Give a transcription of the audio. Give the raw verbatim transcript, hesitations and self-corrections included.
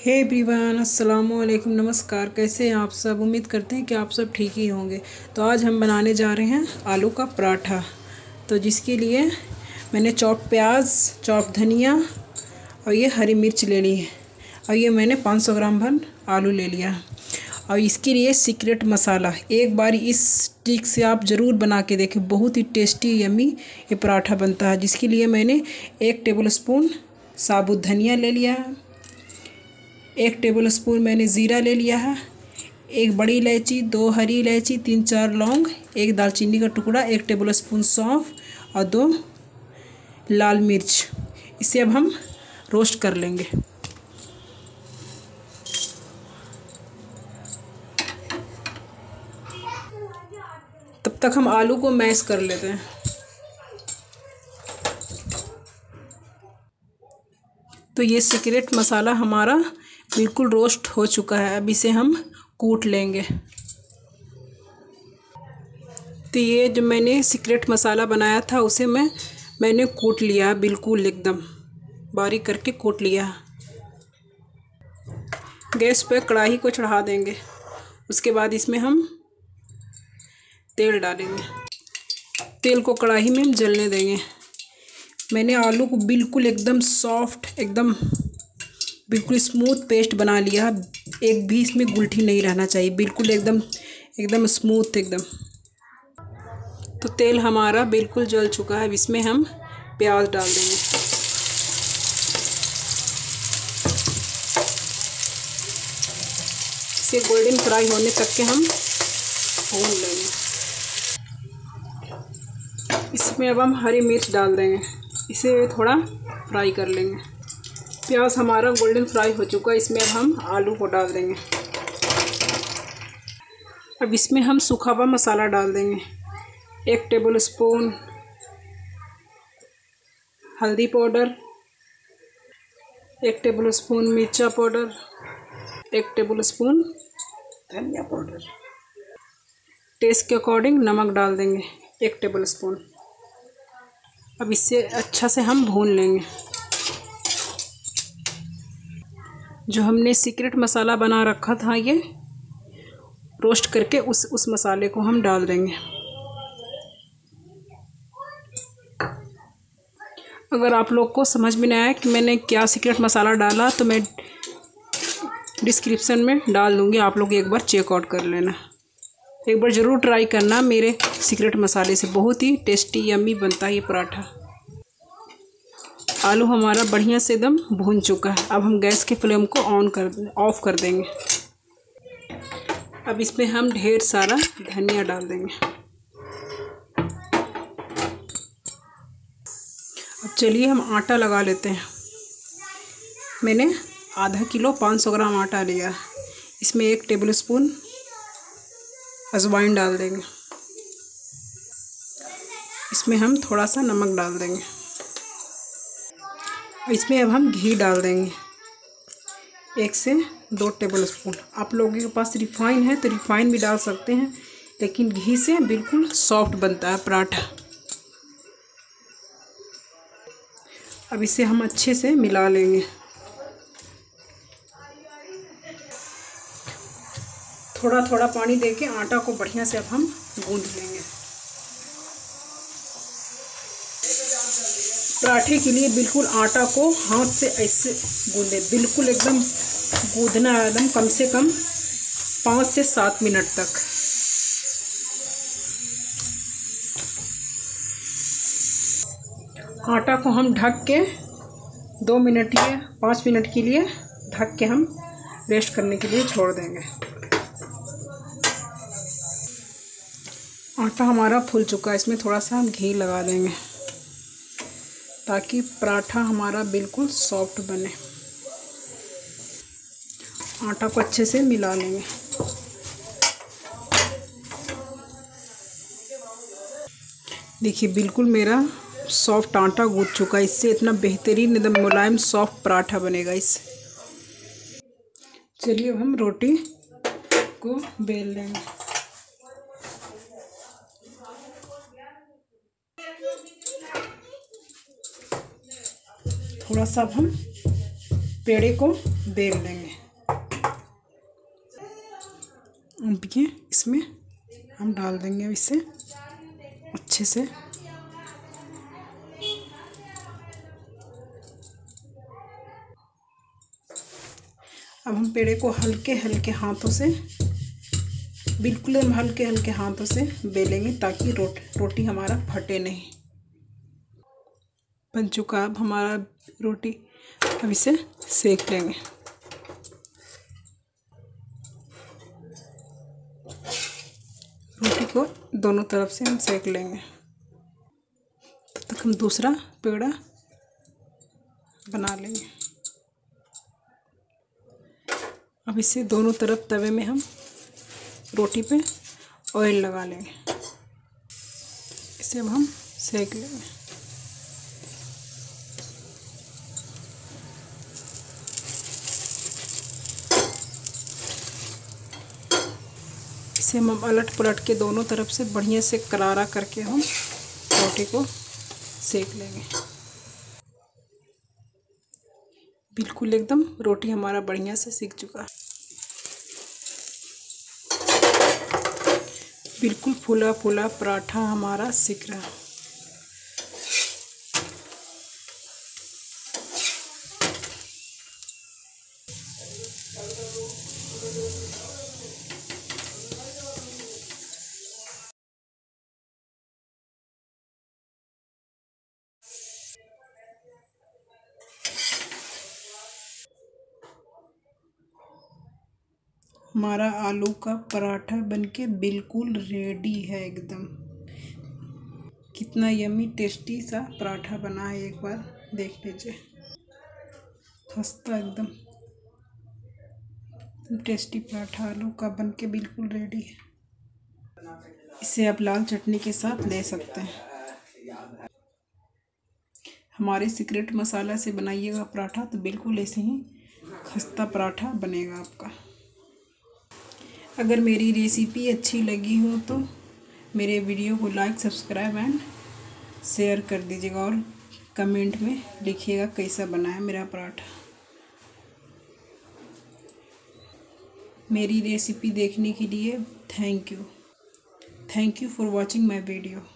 Hey everyone, अस्सलाम वालेकुम, नमस्कार। कैसे हैं आप सब? उम्मीद करते हैं कि आप सब ठीक ही होंगे। तो आज हम बनाने जा रहे हैं आलू का पराठा। तो जिसके लिए मैंने चॉप प्याज, चॉप धनिया और ये हरी मिर्च ले ली है। और ये मैंने पाँच सौ ग्राम भर आलू ले लिया। और इसके लिए सीक्रेट मसाला, एक बार इस ट्रिक से आप ज़रूर बना के देखें। बहुत ही टेस्टी यमी ये पराठा बनता है। जिसके लिए मैंने एक टेबल स्पून साबुत धनिया ले लिया है, एक टेबल स्पून मैंने ज़ीरा ले लिया है, एक बड़ी इलायची, दो हरी इलायची, तीन चार लौंग, एक दालचीनी का टुकड़ा, एक टेबल स्पून सौंफ और दो लाल मिर्च। इसे अब हम रोस्ट कर लेंगे। तब तक हम आलू को मैश कर लेते हैं। तो ये सीक्रेट मसाला हमारा बिल्कुल रोस्ट हो चुका है। अब इसे हम कूट लेंगे। तो ये जो मैंने सीक्रेट मसाला बनाया था उसे मैं मैंने कूट लिया, बिल्कुल एकदम बारीक करके कूट लिया। गैस पर कढ़ाई को चढ़ा देंगे। उसके बाद इसमें हम तेल डालेंगे। तेल को कढ़ाई में हम जलने देंगे। मैंने आलू को बिल्कुल एकदम सॉफ्ट, एकदम बिल्कुल स्मूथ पेस्ट बना लिया। एक भी इसमें गुलठी नहीं रहना चाहिए, बिल्कुल एकदम एकदम स्मूथ एकदम। तो तेल हमारा बिल्कुल जल चुका है। अब इसमें हम प्याज डाल देंगे। इसे गोल्डन फ्राई होने तक के हम भून लेंगे। इसमें अब हम हरी मिर्च डाल देंगे। इसे थोड़ा फ्राई कर लेंगे। प्याज हमारा गोल्डन फ्राई हो चुका है। इसमें अब हम आलू को डाल देंगे। अब इसमें हम सूखा हुआ मसाला डाल देंगे। एक टेबल स्पून हल्दी पाउडर, एक टेबल स्पून मिर्चा पाउडर, एक टेबल स्पून धनिया पाउडर। टेस्ट के अकॉर्डिंग नमक डाल देंगे, एक टेबल स्पून। अब इससे अच्छा से हम भून लेंगे। जो हमने सीक्रेट मसाला बना रखा था, ये रोस्ट करके उस उस मसाले को हम डाल देंगे। अगर आप लोग को समझ में नहीं आया कि मैंने क्या सीक्रेट मसाला डाला, तो मैं डिस्क्रिप्शन में डाल दूँगी, आप लोग एक बार चेकआउट कर लेना। एक बार ज़रूर ट्राई करना मेरे सीक्रेट मसाले से। बहुत ही टेस्टी यम्मी बनता है ये पराठा। आलू हमारा बढ़िया से एकदम भून चुका है। अब हम गैस के फ्लेम को ऑन कर ऑफ कर देंगे। अब इसमें हम ढेर सारा धनिया डाल देंगे। अब चलिए हम आटा लगा लेते हैं। मैंने आधा किलो पाँच सौ ग्राम आटा लिया। इसमें एक टेबल स्पून अजवाइन डाल देंगे। इसमें हम थोड़ा सा नमक डाल देंगे। इसमें अब हम घी डाल देंगे, एक से दो टेबल स्पून। आप लोगों के पास रिफाइन है तो रिफाइन भी डाल सकते हैं, लेकिन घी से बिल्कुल सॉफ्ट बनता है पराठा। अब इसे हम अच्छे से मिला लेंगे। थोड़ा थोड़ा पानी देके आटा को बढ़िया से अब हम गूंद लेंगे। पराठे के लिए बिल्कुल आटा को हाथ से ऐसे गूंदे, बिल्कुल एकदम गूंदना एकदम कम से कम पाँच से सात मिनट तक। आटा को हम ढक के दो मिनट या पाँच मिनट के लिए ढक के हम रेस्ट करने के लिए छोड़ देंगे। आटा हमारा फूल चुका है। इसमें थोड़ा सा हम घी लगा देंगे ताकि पराठा हमारा बिल्कुल सॉफ्ट बने। आटा को अच्छे से मिला लेंगे। देखिए बिल्कुल मेरा सॉफ्ट आटा गूंथ चुका है। इससे इतना बेहतरीन एकदम मुलायम सॉफ्ट पराठा बनेगा इससे। चलिए अब हम रोटी को बेल लेंगे। थोड़ा सा हम पेड़े को बेल लेंगे। अब ये इसमें हम डाल देंगे इसे अच्छे से। अब हम पेड़े को हल्के हल्के हाथों से, बिल्कुल हम हल्के हल्के हाथों से बेलेंगे ताकि रोट रोटी हमारा फटे नहीं। बन चुका अब हमारा रोटी। अब इसे सेक लेंगे। रोटी को दोनों तरफ से हम सेक लेंगे। तब तक हम दूसरा पेड़ा बना लेंगे। अब इसे दोनों तरफ तवे में हम रोटी पे ऑयल लगा लेंगे। इसे अब हम सेक लेंगे। इसे हम अलट पलट के दोनों तरफ से बढ़िया से करारा करके हम रोटी को सेक लेंगे। बिल्कुल एकदम रोटी हमारा बढ़िया से सिक चुका। बिल्कुल फूला फूला पराठा हमारा सिक रहा। हमारा आलू का पराठा बनके बिल्कुल रेडी है एकदम। कितना यम्मी टेस्टी सा पराठा बना है, एक बार देख लीजिए। खस्ता एकदम टेस्टी पराठा आलू का बनके बिल्कुल रेडी है। इसे आप लाल चटनी के साथ ले सकते हैं। हमारे सीक्रेट मसाला से बनाइएगा पराठा तो बिल्कुल ऐसे ही खस्ता पराठा बनेगा आपका। अगर मेरी रेसिपी अच्छी लगी हो तो मेरे वीडियो को लाइक, सब्सक्राइब एंड शेयर कर दीजिएगा और कमेंट में लिखिएगा कैसा बना है मेरा पराठा। मेरी रेसिपी देखने के लिए thank you. Thank you for watching my video.